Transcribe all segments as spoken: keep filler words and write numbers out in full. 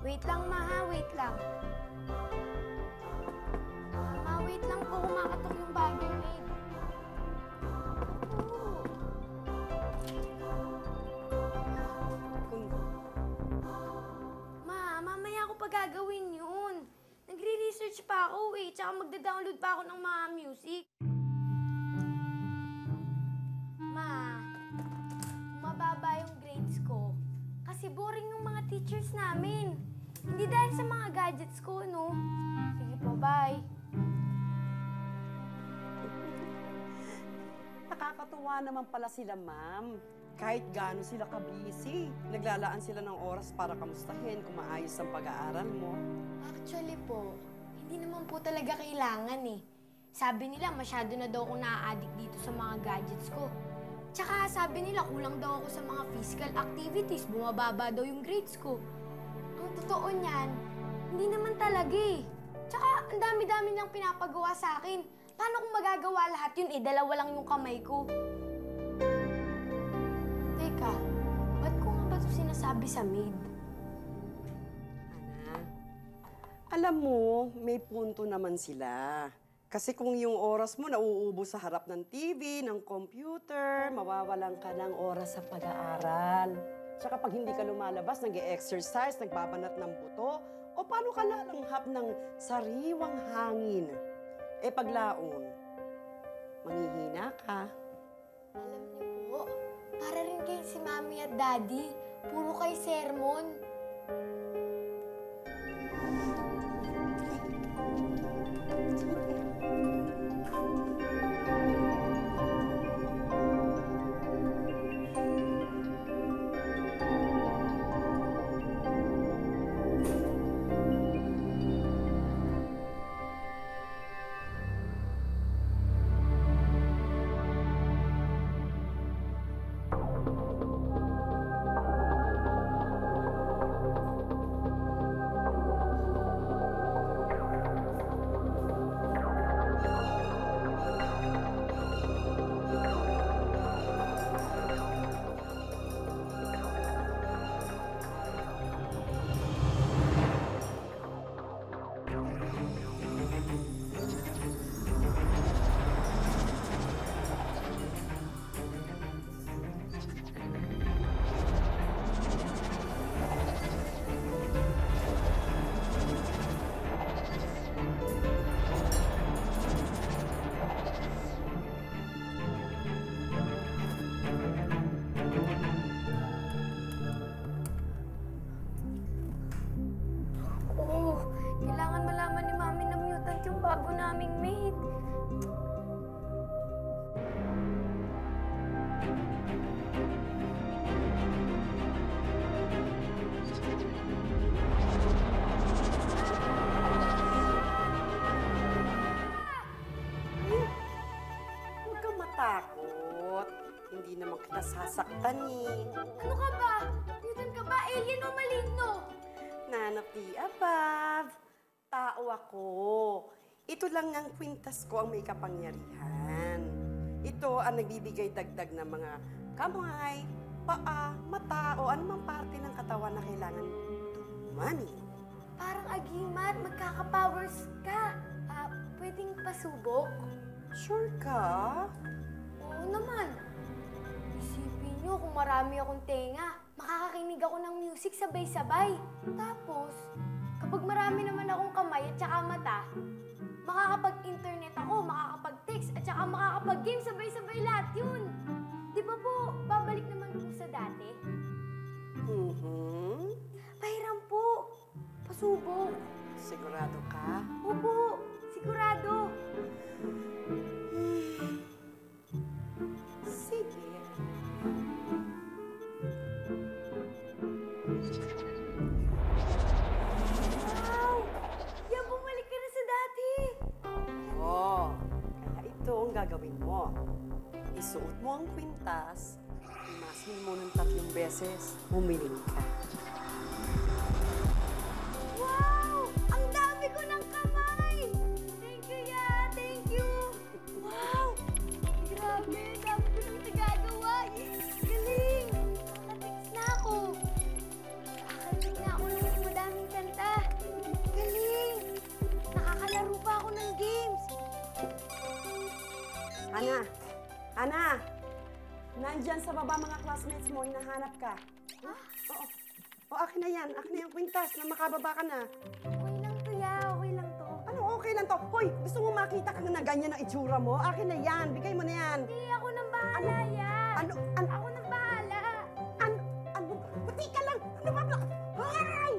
Wait lang, ma, ha? Wait lang. Ma, wait lang po. Kumakatok yung bagong maid. Oo. Kung... Ma, mamaya ko pa gagawin yun. Nagre-research pa ako eh. Tsaka magda-download pa ako ng mga music. Ma, mababa yung grades ko. Kasi boring yung mga teachers namin. Hindi dahil sa mga gadgets ko, no? Sige po, bye. Nakakatuwa naman pala sila, ma'am. Kahit gaano sila ka-busy, naglalaan sila ng oras para kamustahin kung maayos ang pag-aaral mo. Actually po, hindi naman po talaga kailangan eh. Sabi nila masyado na daw ako na-addict dito sa mga gadgets ko. Tsaka sabi nila kulang daw ako sa mga physical activities, bumababa daw yung grades ko. Ang totoo niyan, hindi naman talaga eh. Tsaka ang dami-dami niyang pinapagawa sa akin. Paano kung magagawa lahat yun eh, dalawa lang yung kamay ko? Teka, ba't ko nga ba ito sinasabi sa maid? Ana, alam mo, may punto naman sila. Kasi kung yung oras mo nauubos sa harap ng T V, ng computer, mawawalan ka ng oras sa pag-aaral. Tsaka pag hindi ka lumalabas, nag-e-exercise, nagbabanat ng buto, o paano ka lalanghap ng sariwang hangin? Eh paglaon, manghihina ka. Alam niyo po, para rin kay si Mami at Daddy, puro kay sermon. Oo, kailangan malaman ni Mami na mutant yung bago naming maid. Huwag kang matakot. Hindi naman kita sasaktan eh. Ano ka ba? Mutant ka ba? Alien o maligno? Nanap di above. Tao ako. Ito lang ang kwintas ko ang may kapangyarihan. Ito ang nagbibigay dagdag ng mga kamay, paa, mata, o anumang parte ng katawan na kailangan dumani. Parang agimat, magkaka-powers ka. Ah, pwedeng pasubok? Sure ka? Oo naman. Isipin niyo kung marami akong tenga, makakakinig ako ng music sabay-sabay. Tapos, kapag marami naman akong kamay at saka mata, makakapag-internet ako, makakapag-text at saka makakapag-game sabay-sabay lahat yun. Di ba po, babalik naman po sa dati? Mm-hmm. Pahiram po. Pasubok. Sigurado ka? Opo, sigurado. Sige. Wow! Yan, bumalik ka na sa dati. Oo. Kaya ito ang gagawin mo. Isuot mo ang kwintas, imasin mo ng tatlong beses, humiling ka. Wow! Ang dami ko ng kamay! Thank you, ya! Thank you! Wow! Grabe! Dami ko nang nagagawa! Yes! Galing! Nakatiks na ako! Nakakating na ako ng madaming dyan sa baba mga classmates mo, hinahanap ka. Ah? Oo. O, akin na yan. Akin na yung kwintas na makababa ka na. Okay lang to, ya. Okay lang to. Ano okay lang to? Hoy, gusto mo makita ka na ganyan ang itsura mo? Akin na yan. Bigay mo na yan. Hindi, ako nang bahala, ya. Ano? Ano? Ako nang bahala. Ano? Ano? Puti ka lang! Ano ba? Hoy!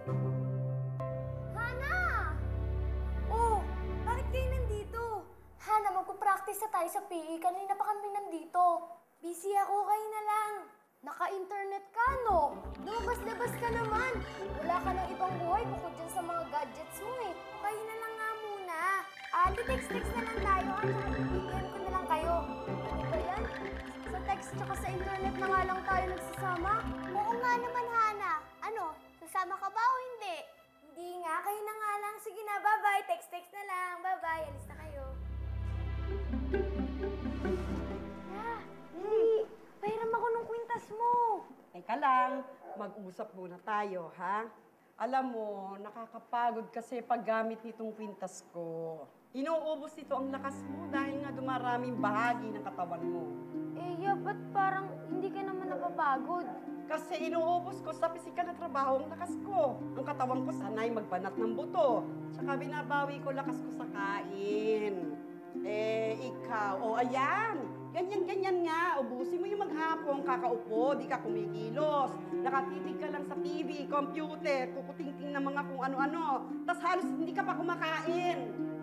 Hana! Oh, bakit kayo nandito? Hana, magpo-practice na tayo sa P E. Kanina pa kami nandito. Busy ako, kayo na lang. Naka-internet ka, no? Lumabas-labas ka naman. Wala ka ng ibang buhay bukod dyan sa mga gadgets mo, eh. Kayo na lang nga muna. Ah, di-text-text na lang tayo, at saka i-P M ko na lang kayo. Ano ba yan? Sa text tsaka sa internet na nga lang tayo nagsasama? Oo nga naman, Hana. Ano, sasama ka ba o hindi? Hindi nga, kayo na nga lang. Sige na, bye-bye. Text-text na lang. Bye-bye. Alis na kayo. Ah, hindi. Pahiram ako ng kwintas mo. Teka lang, mag-usap muna tayo, ha? Alam mo, nakakapagod kasi paggamit nitong kwintas ko. Inuubos nito ang lakas mo dahil nga dumaraming bahagi ng katawan mo. Eh, yeah, ba't parang hindi ka naman napapagod? Kasi inuubos ko sa pisikal na trabaho ang lakas ko. Ang katawan ko sanay magbanat ng buto. Tsaka binabawi ko lakas ko sa kain. Eh, ikaw, o oh, ayan, ganyan-ganyan nga, ubusin mo yung maghapon, kakaupo, di ka kumikilos. Nakatitig ka lang sa T V, computer, kukutingting ng mga kung ano-ano. Tas halos hindi ka pa kumakain.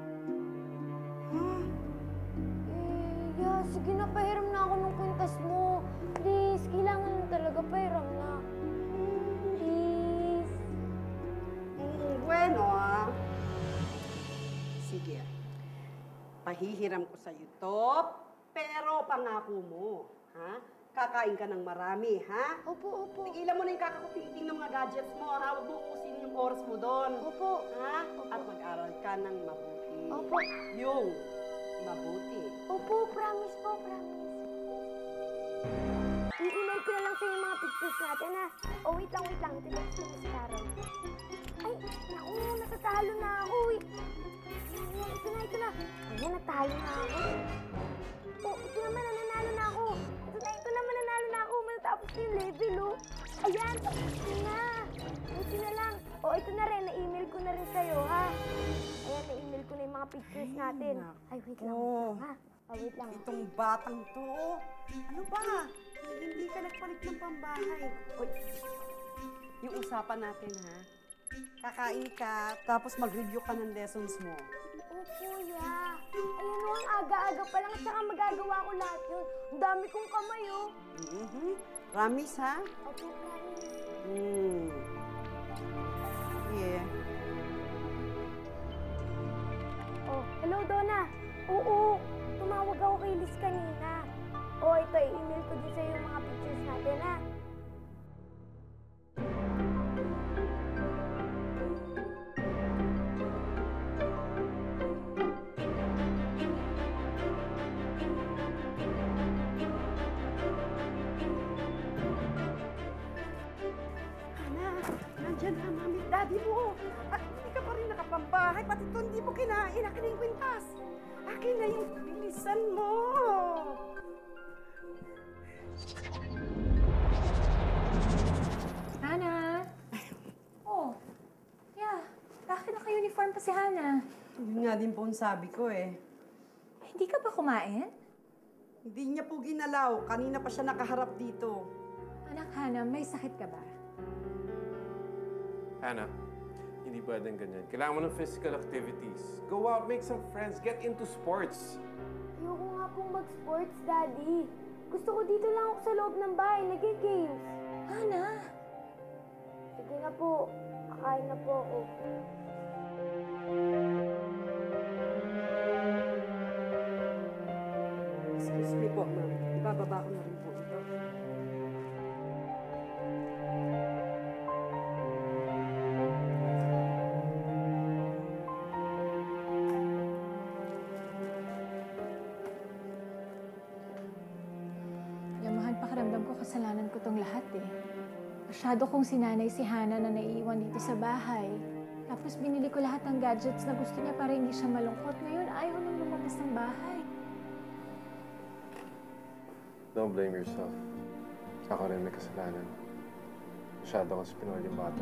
Huh? Eh, yeah, sige na, pahiram na ako ng kwintas mo. Please, kailangan lang talaga, pahiram na. Please. Mm, bueno, ah. Sige. Pahihiram ko sa'yo to, pero pangako mo, ha? Kakain ka ng marami, ha? Opo, opo. Tigilan mo na yung kakakuting ng mga gadgets mo, ha? Huwag mo usin yung oras mo doon. Opo. Ha? Opo. At mag-aral ka ng mabuti. Opo. Yung mabuti. Opo, promise po, promise. I-email ko na lang sa'yo yung mga pictures natin, ha? Oh, wait lang, wait lang. Ito-text ko na si Carol. Ay, naku, natatalo na ako, eh. Ayan, ito na, ito na. Ayan, natalo na ako. Oh, ito naman, nananalo na ako. Ito na, ito naman, nanalo na ako. Matatapos na yung level, oh. Ayan, ito na. Ito na lang. Oh, ito na rin. Na-email ko na rin sa'yo, ha? Ayan, na-email ko na yung mga pictures natin. Ay, wait lang, wait lang, ha? Oh, wait lang. Itong batang to, ano ba? Hindi ka nagpalit ng pambahay. Uy, yung usapan natin, ha? Kakain ka, tapos mag-review ka ng lessons mo. Opo, ya. Ayan o, ang aga-aga pa lang at saka magagawa ko lahat yun. Ang dami kong kamay, oh. Mm-hmm. Promise, ha? Opo, promise. Hmm. Yeah. Oh, hello, Donna. Oo, tumawag ako kay Liz kanina. Oh, ito, i-email ko din sa'yo yung mga pictures natin, ha? Nandyan ka, mami, daddy mo. At hindi ka pa rin nakapambahay, pati ito hindi mo kinain. Akin na yung kwintas. Akin na yung bilisan mo. Hana! Oh, yeah. Bakit naka-uniform pa si Hana? Yun nga din po ang sabi ko eh. Hindi ka ba kumain? Hindi niya po ginalaw. Kanina pa siya nakaharap dito. Anak Hana, may sakit ka ba? Hannah, hindi pwedeng ganyan. Kailangan mo ng physical activities. Go out, make some friends, get into sports. Ayoko nga pong mag-sports, Daddy. Gusto ko dito lang ako sa loob ng bahay, nag-games. Hana! Sige na po, kakain na po ako. Excuse me po, ma'am. Ibababa ko na rin po ito. Alam mo, Han, pakiramdam ko kasalanan ko tong lahat eh. Masyado kong sinanay si Hana na naiiwan dito sa bahay. Tapos binili ko lahat ng gadgets na gusto niya para hindi siya malungkot. Ngayon, ayaw nang lumabas ng bahay. Don't blame yourself. Ako rin may kasalanan. Masyado akong spinoil yung bata.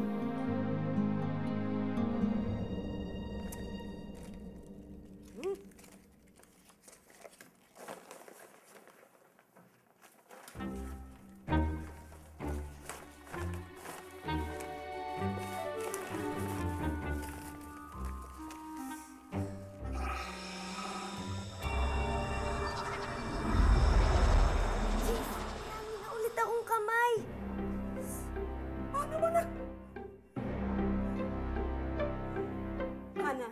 Marami na ulit akong kamay. Ano mo na? Hana,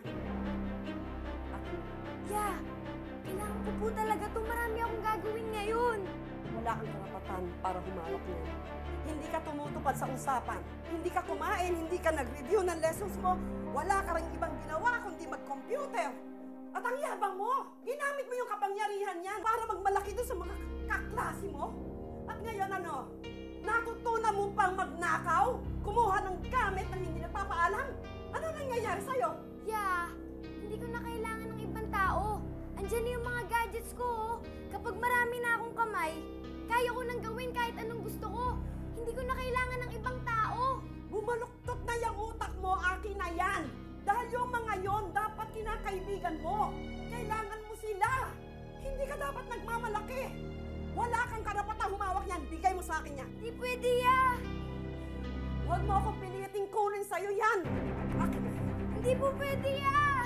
Yeah, kailangan ko po talaga to. Marami akong gagawin ngayon. wala kang karapatan para humawak niyan. Hindi ka tumutupad sa usapan. Hindi ka kumain, hindi ka nag-review ng lessons mo. Wala ka rin ibang ginawa kundi mag-computer. At ang yabang mo, ginamit mo yung kapangyarihan niyan para magmalaki doon sa mga kaklase mo. At ngayon ano, natutunan mo pang magnakaw? Kumuha ng gamit na hindi nagpapaalam? Ano nangyayari sa'yo? Yeah, hindi ko na kailangan ng ibang tao. Andiyan na yung mga gadgets ko. Oh. Kapag marami na akong kamay, kaya ko nang gawin kahit anong gusto ko. Hindi ko na kailangan ng ibang tao. Bumaluktot na yung utak mo, akin na yan. Dahil yung mga yon dapat kinakaibigan mo. Kailangan mo sila. Hindi ka dapat nagmamalaki. Wala kang karapatang humawak yan. Bigay mo sa akin yan. Di pwede, yeah. Huwag mo akong piliting kunin sa'yo yan. Akin na. Hindi po pwede, yeah.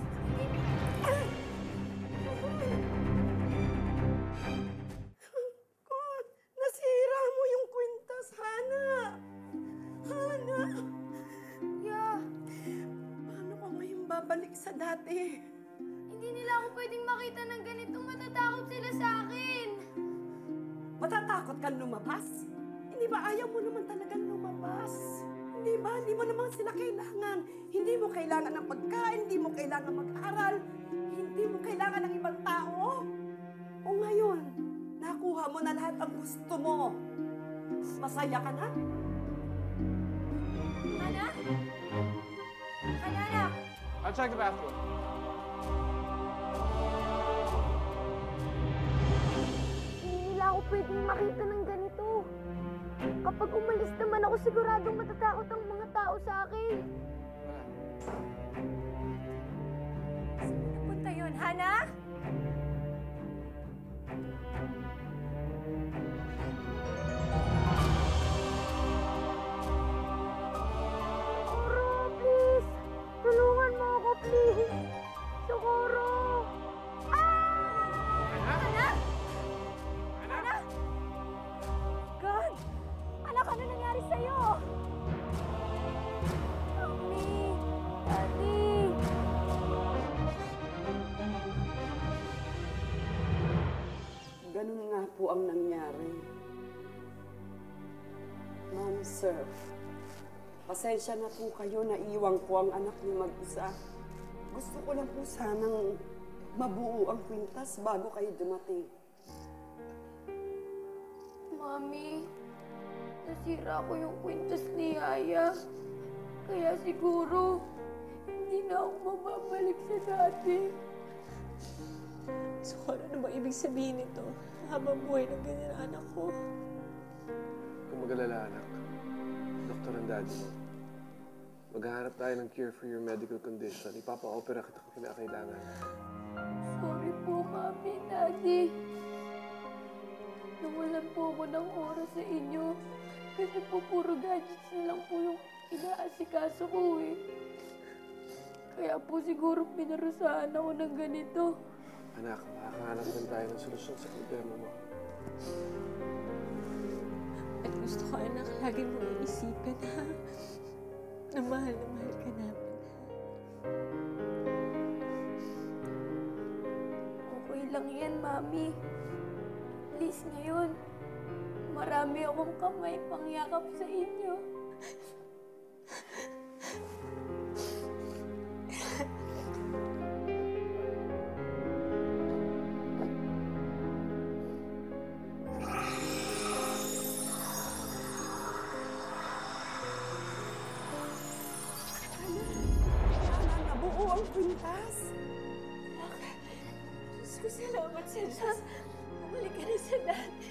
God, nasira mo yung kwintas, Hana. Hana. Yeah, Paano ko ngayon babalik sa dati? hindi nila ako pwedeng makita ng ganito. Matatakot sila sa akin. Matatakot kang lumabas? Hindi ba ayaw mo naman talagang lumabas? Hindi ba? Hindi mo naman sila kailangan. Hindi mo kailangan ng pagkain, hindi mo kailangan mag-aral, hindi mo kailangan ng ibang tao. O ngayon, nakuha mo na lahat ang gusto mo. Masaya ka na? Hana? Hana, anak. I'll check the bathroom. Hindi nila ako pwedeng makita ng ganito. Kapag umalis naman ako, siguradong matatakot ang mga tao sa akin. Saan napunta yun, Hana? Socorro, please! Tulungan mo ako, please! Socorro! Ah! Hana? Hana? God! Anak, ano nangyari sa'yo? Mommy! Daddy! Ganun nga po ang nangyari. Ma'am, sir, pasensya na po kayo na iwang ko ang anak niyo mag-isa. Gusto ko lang po sanang mabuo ang kwintas bago kayo dumating. Mami, nasira ko yung kwintas ni Yaya. Kaya siguro, hindi na ako mababalik sa dati. So, ano ba ibig sabihin nito? Habang buhay ng ganyan ang anak ko. Kung mag-alala, anak. Doktor ang daddy mo. Maghahanap tayo ng cure for your medical condition. Ipapa-opera kita kung kinakailangan. Sorry po, Mami, Daddy. Nawalan po ako ng oras sa inyo. Kasi po puro gadgets na lang po yung inaasikaso ko eh. Kaya po siguro pinarusahan ako ng ganito. Anak, makakahanap din tayo ng solusyon sa problema mo. At gusto ko, anak, lagi mo iisipin, ha? Na mahal na mahal ka namin. Okay lang yan, Mami. Please ngayon, marami akong kamay pangyakap sa inyo. Sana nabuo ang kwintas. Diyos ko, salamat sa Diyos. Bumalik ka na sa Dad.